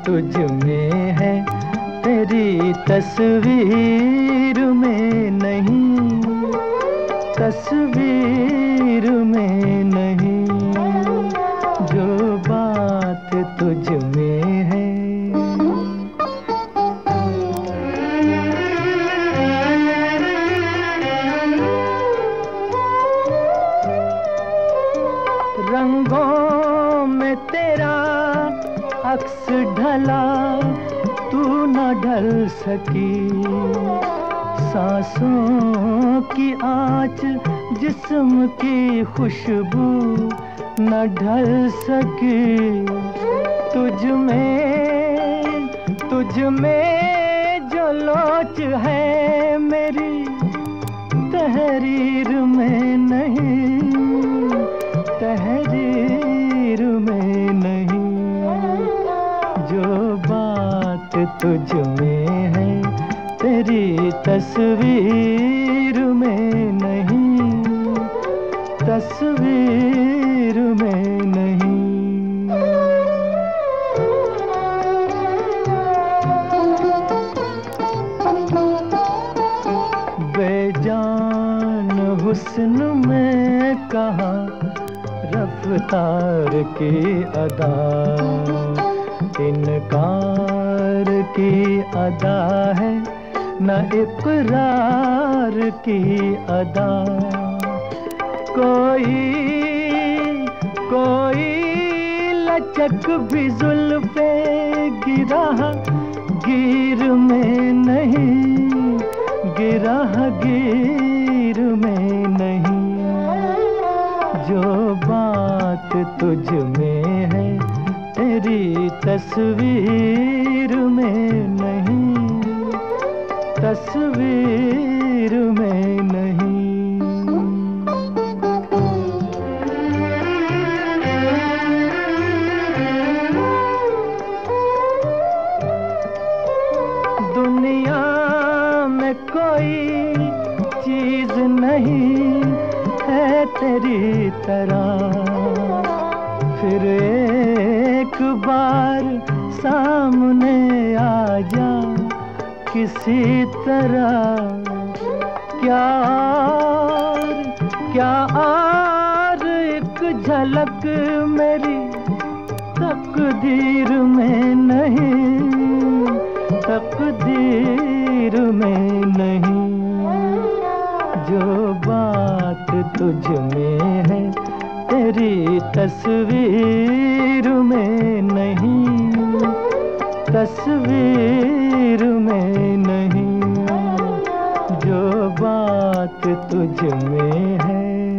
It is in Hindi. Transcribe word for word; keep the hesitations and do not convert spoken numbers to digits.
तुझ में है, तेरी तस्वीर में नहीं, तस्वीर में नहीं, जो बात तुझ में है। रंगों में तेरा अक्स ढला, तू न ढल सकी, सांसों की आँच जिस्म की खुशबू न ढल सकी। तुझ में तुझ में जो लोच है मेरी, तहरीर में नहीं, तहरीर में नहीं, जो बात तुझ में है, तेरी तस्वीर में नहीं, तस्वीर में नहीं। बेजान हुस्न में कहाँ रफ्तार की अदा, इनकार की अदा है न इकरार की अदा। कोई कोई लचक भी जुल्फे गिरा गिर में नहीं, गिरा गिर में नहीं, जो बात तुझ में है, तेरी तस्वीर में नहीं, तस्वीर में नहीं। दुनिया में कोई चीज नहीं है तेरी तरह, फिर एक बार सामने आ जा किसी तरह। क्या और क्या और एक झलक मेरी तकदीर में नहीं, तकदीर में नहीं, जो बात तुझ में है, तेरी तस्वीर में नहीं, तस्वीर में नहीं, जो बात तुझ में है।